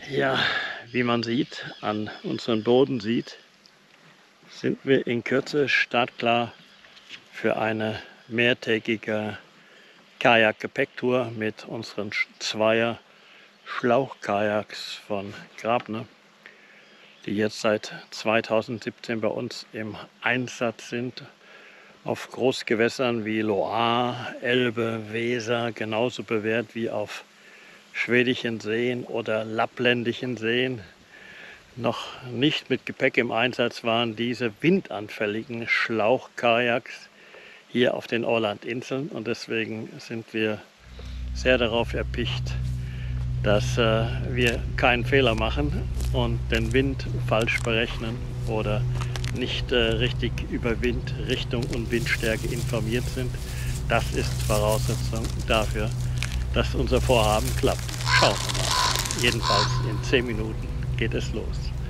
Ja, wie man sieht, an unserem Boden sieht, sind wir in Kürze startklar für eine mehrtägige Kajak-Gepäcktour mit unseren Zweier Schlauchkajaks von Grabner, die jetzt seit 2017 bei uns im Einsatz sind auf Großgewässern wie Loire, Elbe, Weser, genauso bewährt wie auf schwedischen Seen oder lappländischen Seen. Noch nicht mit Gepäck im Einsatz waren diese windanfälligen Schlauchkajaks hier auf den Ålandinseln, und deswegen sind wir sehr darauf erpicht, dass wir keinen Fehler machen und den Wind falsch berechnen oder nicht richtig über Windrichtung und Windstärke informiert sind. Das ist Voraussetzung dafür, dass unser Vorhaben klappt. Schauen wir mal. Jedenfalls in 10 Minuten geht es los.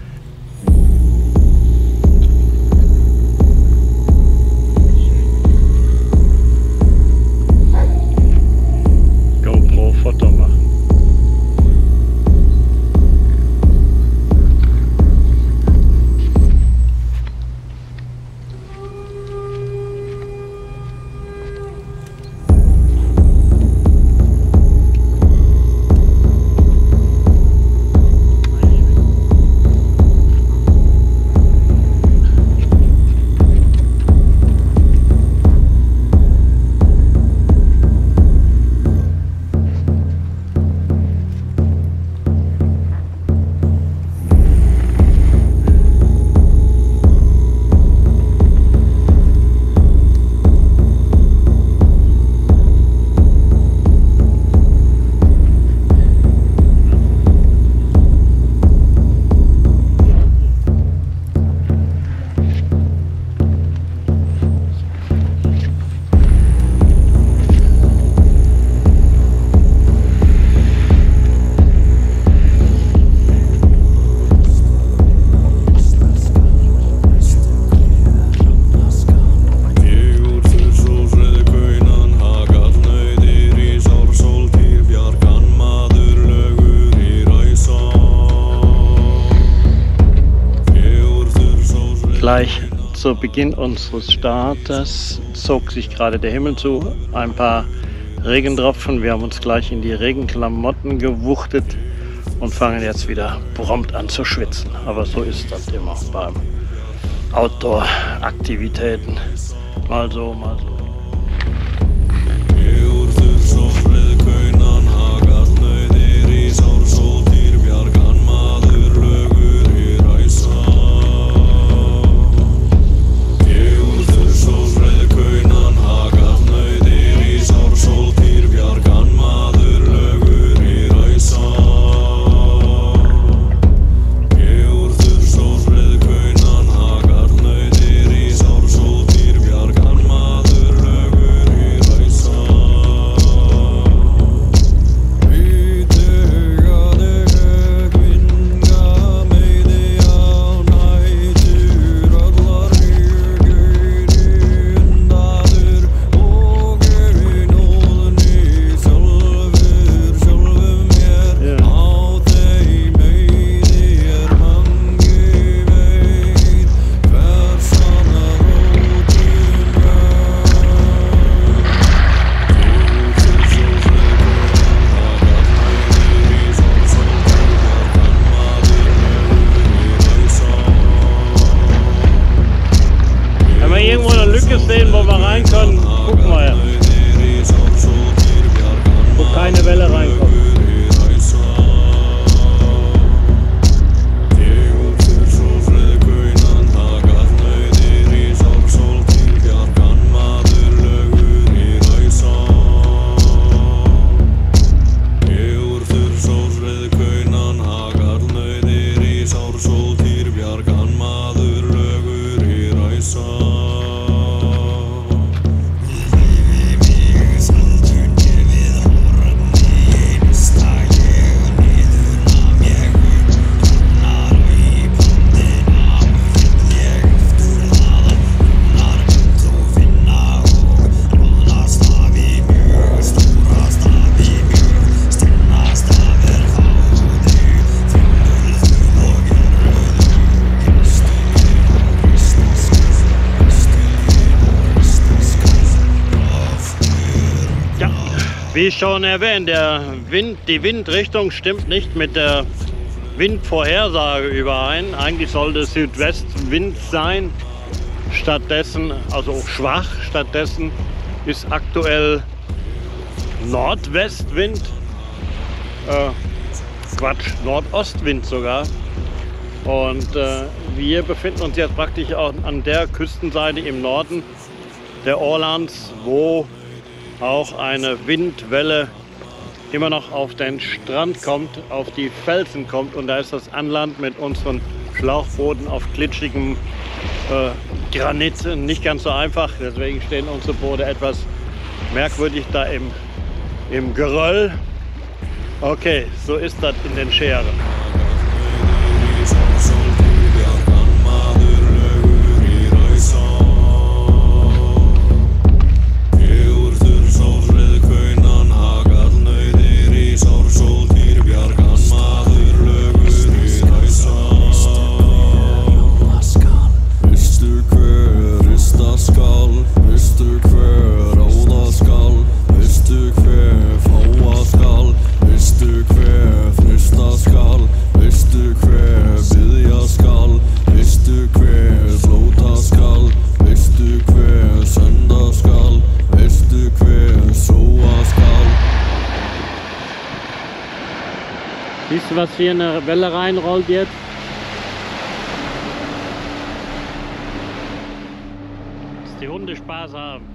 GoPro-Foto machen. Gleich zu Beginn unseres Startes zog sich gerade der Himmel zu, ein paar Regentropfen. Wir haben uns gleich in die Regenklamotten gewuchtet und fangen jetzt wieder prompt an zu schwitzen. Aber so ist das immer beim Outdoor-Aktivitäten. Mal so, mal so. Sehen, wo wir rein können, gucken wir ja. Wo keine Welle reinkommt. Wie schon erwähnt, die Windrichtung stimmt nicht mit der Windvorhersage überein. Eigentlich sollte es Südwestwind sein, stattdessen, also schwach, stattdessen ist aktuell Nordwestwind, Nordostwind sogar. Und wir befinden uns jetzt praktisch auch an der Küstenseite im Norden der Orlands, wo auch eine Windwelle immer noch auf den Strand kommt, auf die Felsen kommt, und da ist das Anland mit unseren Schlauchbooten auf glitschigem Granit nicht ganz so einfach. Deswegen stehen unsere Boote etwas merkwürdig da im Geröll. Okay, so ist das in den Scheren. Siehst du, was hier in eine Welle reinrollt jetzt? Dass die Hunde Spaß haben.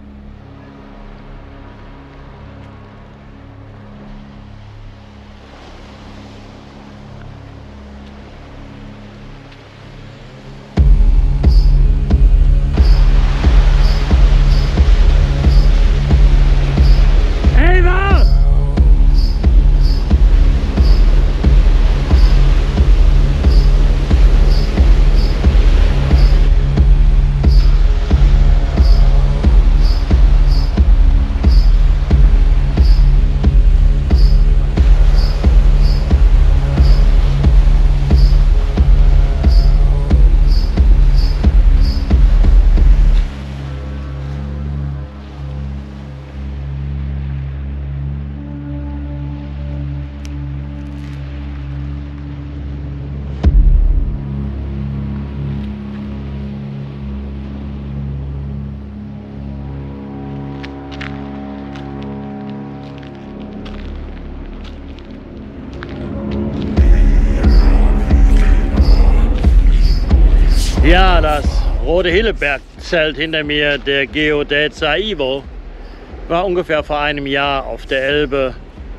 Ja, das Rote Hilleberg-Zelt hinter mir, der Geodät Saivo, war ungefähr vor einem Jahr auf der Elbe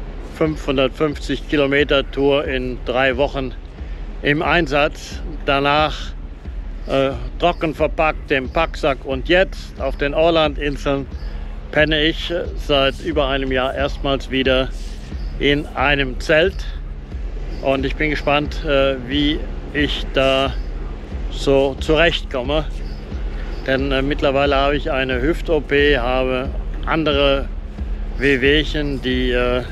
550 Kilometer Tour in 3 Wochen im Einsatz. Danach trocken verpackt im Packsack, und jetzt auf den Orlandinseln penne ich seit über einem Jahr erstmals wieder in einem Zelt, und ich bin gespannt, wie ich da so zurechtkomme, denn mittlerweile habe ich eine Hüft-OP, habe andere Wehwehchen, die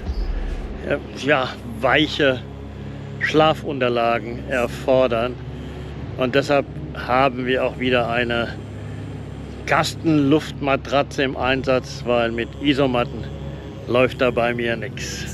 ja, weiche Schlafunterlagen erfordern, und deshalb haben wir auch wieder eine Kastenluftmatratze im Einsatz, weil mit Isomatten läuft da bei mir nichts.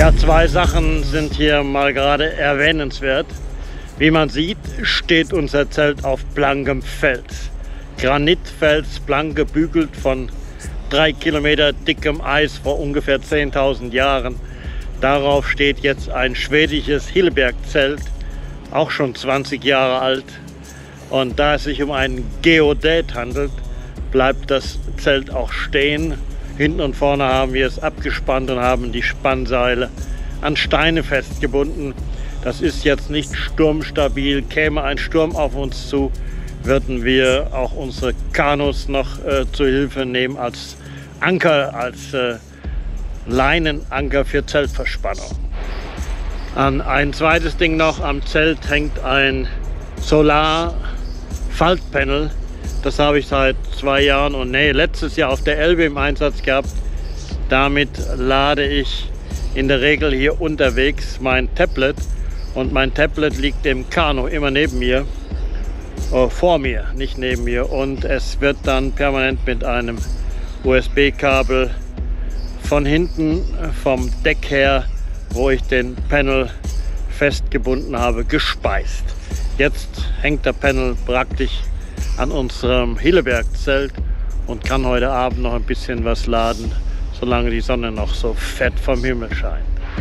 Ja, zwei Sachen sind hier mal gerade erwähnenswert. Wie man sieht, steht unser Zelt auf blankem Fels. Granitfels, blank gebügelt von 3 Kilometer dickem Eis vor ungefähr 10.000 Jahren. Darauf steht jetzt ein schwedisches Hilleberg-Zelt, auch schon 20 Jahre alt. Und da es sich um einen Geodät handelt, bleibt das Zelt auch stehen. Hinten und vorne haben wir es abgespannt und haben die Spannseile an Steine festgebunden. Das ist jetzt nicht sturmstabil. Käme ein Sturm auf uns zu, würden wir auch unsere Kanus noch zu Hilfe nehmen als Anker, als Leinenanker für Zeltverspannung. Ein zweites Ding noch, am Zelt hängt ein Solar-Faltpanel. Das habe ich seit 2 Jahren und letztes Jahr auf der Elbe im Einsatz gehabt. Damit lade ich in der Regel hier unterwegs mein Tablet. Und mein Tablet liegt im Kanu immer neben mir, vor mir, nicht neben mir. Und es wird dann permanent mit einem USB-Kabel von hinten, vom Deck her, wo ich den Panel festgebunden habe, gespeist. Jetzt hängt der Panel praktisch an unserem Hilleberg-Zelt und kann heute Abend noch ein bisschen was laden, solange die Sonne noch so fett vom Himmel scheint.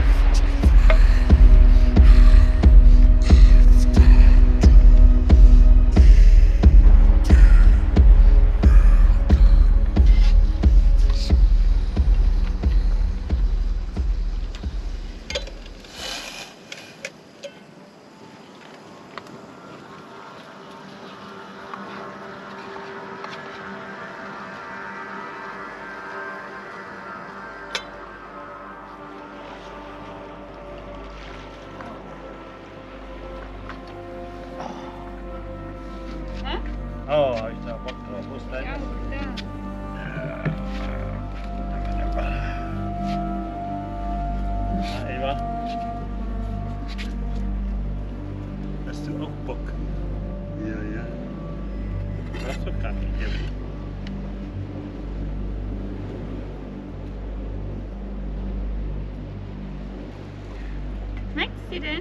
Oh, ich da Bock drauf. Wo ist dein? Ja, Na, Eva? Hast du auch Bock? Ja, ja. Du hast doch gerade gegeben. Schmeckt's dir denn?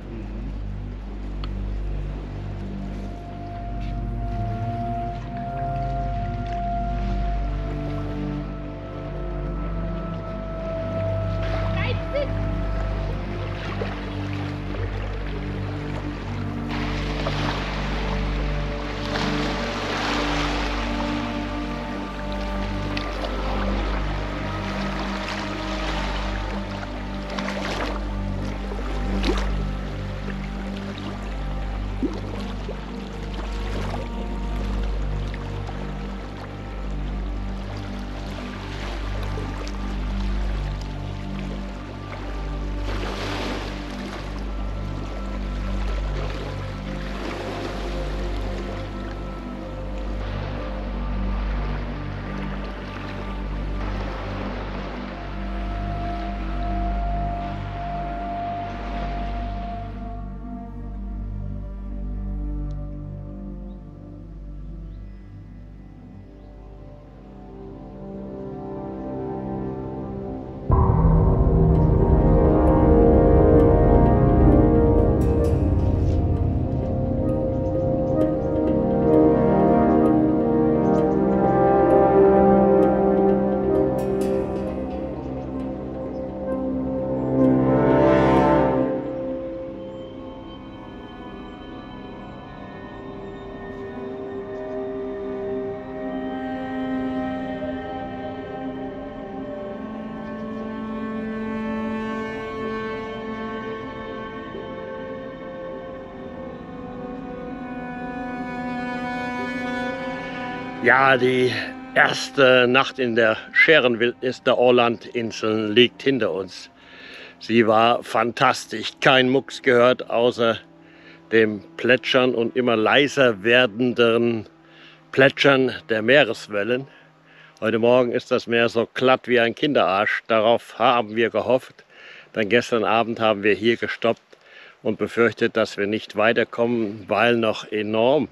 Ja, die erste Nacht in der Scherenwildnis der Ålandinseln liegt hinter uns. Sie war fantastisch. Kein Mucks gehört außer dem Plätschern und immer leiser werdenden Plätschern der Meereswellen. Heute Morgen ist das Meer so glatt wie ein Kinderarsch. Darauf haben wir gehofft. Dann gestern Abend haben wir hier gestoppt und befürchtet, dass wir nicht weiterkommen, weil noch enorm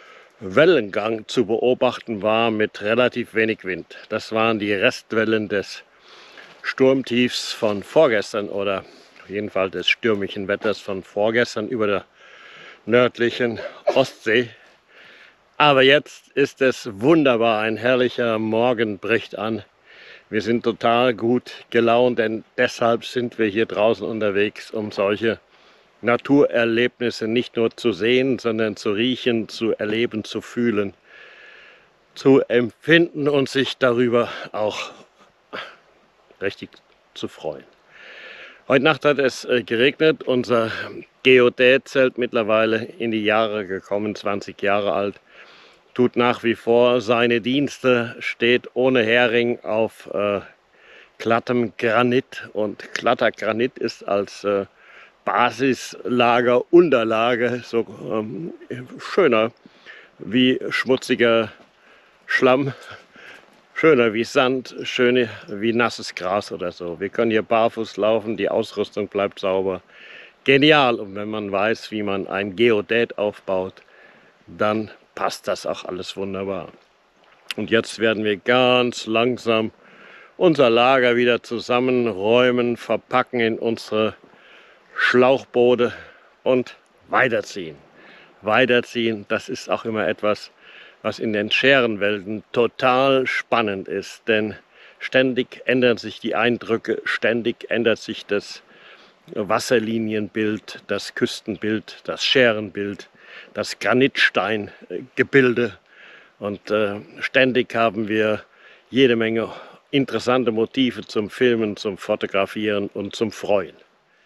Wellengang zu beobachten war mit relativ wenig Wind. Das waren die Restwellen des Sturmtiefs von vorgestern oder auf jeden Fall des stürmischen Wetters von vorgestern über der nördlichen Ostsee. Aber jetzt ist es wunderbar, ein herrlicher Morgen bricht an. Wir sind total gut gelaunt, denn deshalb sind wir hier draußen unterwegs, um solche Naturerlebnisse nicht nur zu sehen, sondern zu riechen, zu erleben, zu fühlen, zu empfinden und sich darüber auch richtig zu freuen. Heute Nacht hat es geregnet, unser Geodät-Zelt mittlerweile in die Jahre gekommen, 20 Jahre alt, tut nach wie vor seine Dienste, steht ohne Hering auf glattem Granit und glatter Granit ist als Basislager, Unterlage so schöner wie schmutziger Schlamm, schöner wie Sand, schöner wie nasses Gras oder so. Wir können hier barfuß laufen, die Ausrüstung bleibt sauber. Genial! Und wenn man weiß, wie man ein Geodät aufbaut, dann passt das auch alles wunderbar. Und jetzt werden wir ganz langsam unser Lager wieder zusammenräumen, verpacken in unsere Schlauchboote und weiterziehen. Weiterziehen, das ist auch immer etwas, was in den Scherenwelten total spannend ist, denn ständig ändern sich die Eindrücke, ständig ändert sich das Wasserlinienbild, das Küstenbild, das Scherenbild, das Granitsteingebilde und ständig haben wir jede Menge interessante Motive zum Filmen, zum Fotografieren und zum Freuen.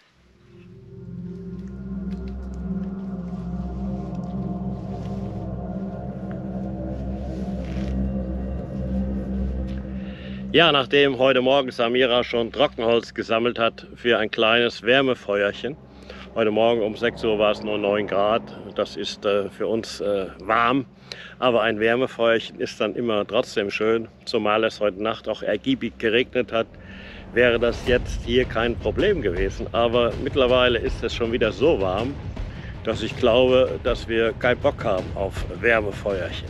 Ja, nachdem heute Morgen Samira schon Trockenholz gesammelt hat für ein kleines Wärmefeuerchen. Heute Morgen um 6 Uhr war es nur 9 Grad. Das ist für uns warm. Aber ein Wärmefeuerchen ist dann immer trotzdem schön. Zumal es heute Nacht auch ergiebig geregnet hat, wäre das jetzt hier kein Problem gewesen. Aber mittlerweile ist es schon wieder so warm, dass ich glaube, dass wir keinen Bock haben auf Wärmefeuerchen.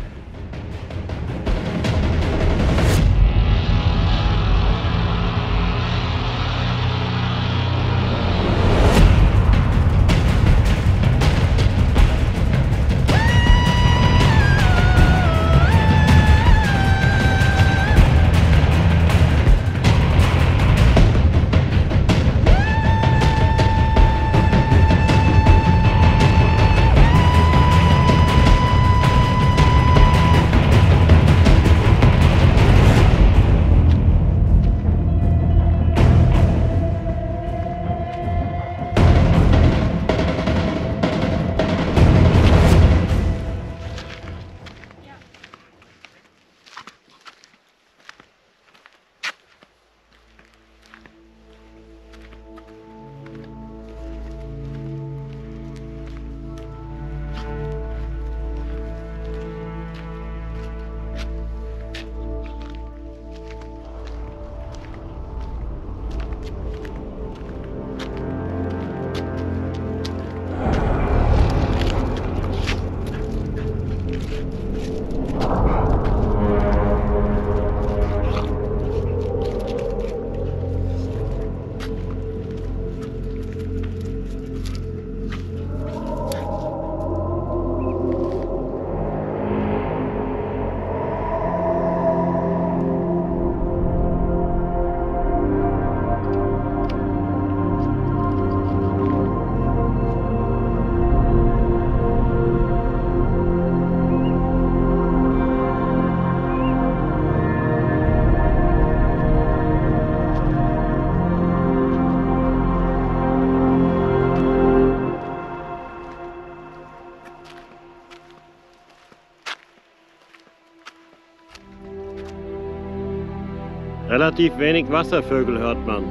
Relativ wenig Wasservögel hört man.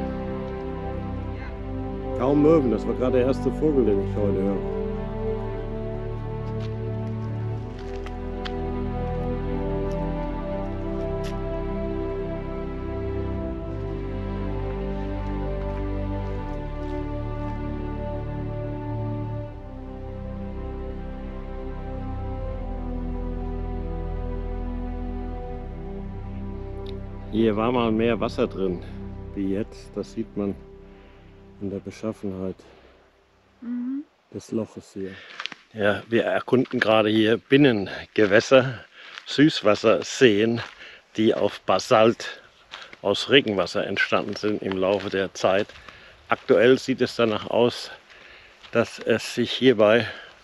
Kaum Möwen, das war gerade der erste Vogel, den ich heute höre. Hier war mal mehr Wasser drin. wie jetzt. Das sieht man in der Beschaffenheit des Loches hier. Ja, wir erkunden gerade hier Binnengewässer, Süßwasserseen, die auf Basalt aus Regenwasser entstanden sind im Laufe der Zeit. Aktuell sieht es danach aus, dass es sich hierbei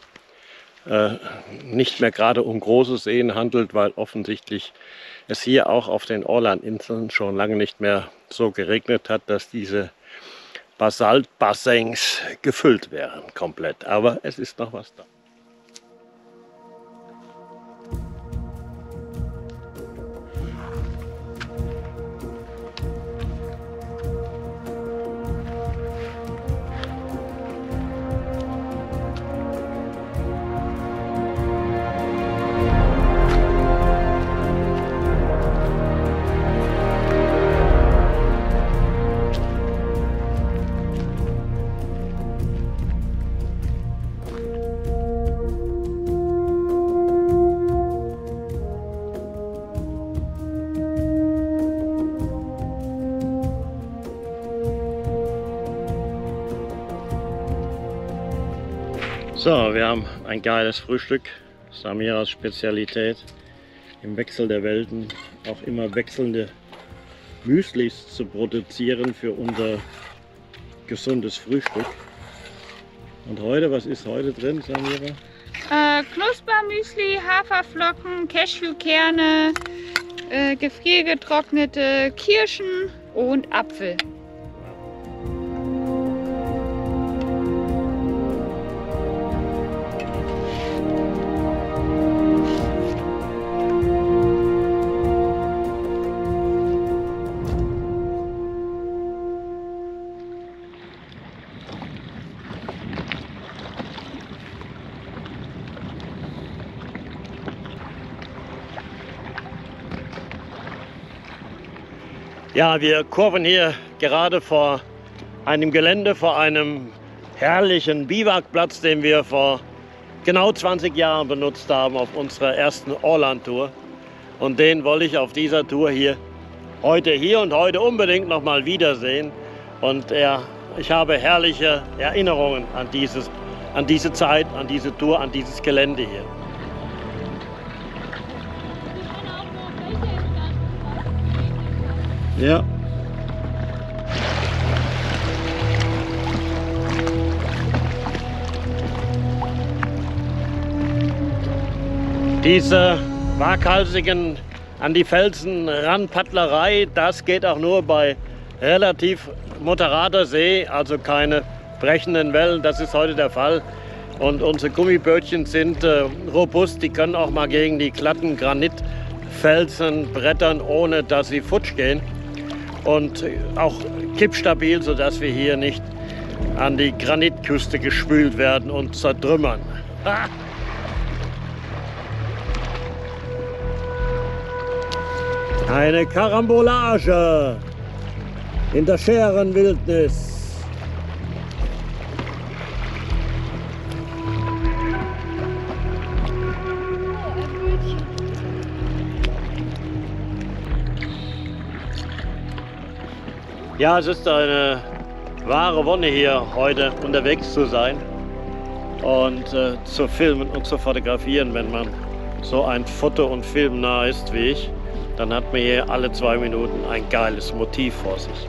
nicht mehr gerade um große Seen handelt, weil offensichtlich es hier auch auf den Ålandinseln schon lange nicht mehr so geregnet hat, dass diese Basaltbassins gefüllt wären komplett. Aber es ist noch was da. So, wir haben ein geiles Frühstück, Samiras Spezialität, im Wechsel der Welten auch immer wechselnde Müslis zu produzieren für unser gesundes Frühstück. Und heute, was ist heute drin, Samira? Knuspermüsli, Haferflocken, Cashewkerne, gefriergetrocknete Kirschen und Apfel. Ja, wir kurven hier gerade vor einem Gelände, vor einem herrlichen Biwakplatz, den wir vor genau 20 Jahren benutzt haben auf unserer ersten Åland-Tour. Und den wollte ich auf dieser Tour hier und heute unbedingt noch mal wiedersehen. Und ich habe herrliche Erinnerungen an diese Zeit, an diese Tour, an dieses Gelände hier. Ja. Diese waghalsigen an die Felsen Ranpaddlerei, das geht auch nur bei relativ moderater See, also keine brechenden Wellen, das ist heute der Fall. Und unsere Gummibötchen sind robust, die können auch mal gegen die glatten Granitfelsen brettern, ohne dass sie futsch gehen. Und auch kippstabil, sodass wir hier nicht an die Granitküste gespült werden und zertrümmern. Ha! Eine Karambolage in der Scherenwildnis. Ja, es ist eine wahre Wonne hier heute unterwegs zu sein und zu filmen und zu fotografieren. Wenn man so ein Foto- und Film nah ist wie ich, dann hat man hier alle 2 Minuten ein geiles Motiv vor sich.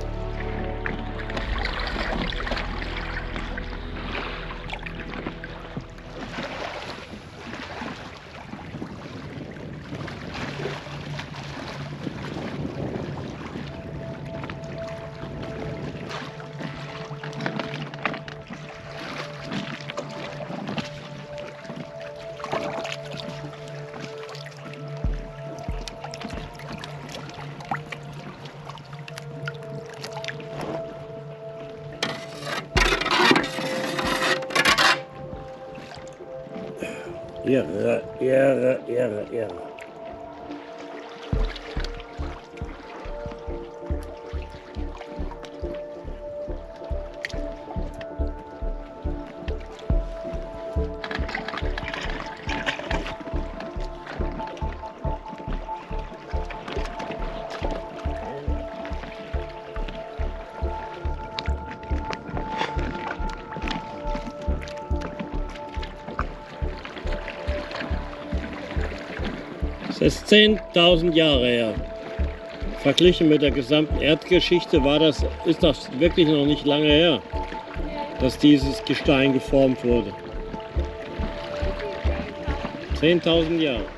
Irre. Das ist 10.000 Jahre her. Verglichen mit der gesamten Erdgeschichte ist das wirklich noch nicht lange her, dass dieses Gestein geformt wurde. 10.000 Jahre.